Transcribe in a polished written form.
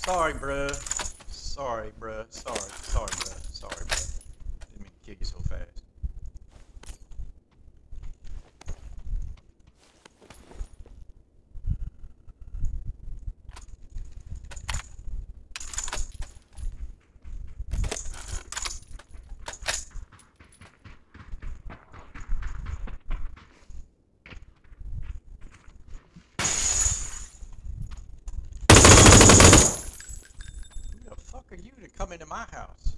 Sorry, bruh. Sorry, bruh. Sorry, bruh. Sorry, bruh. Didn't mean to kill you so fast. Who the fuck are you to come into my house?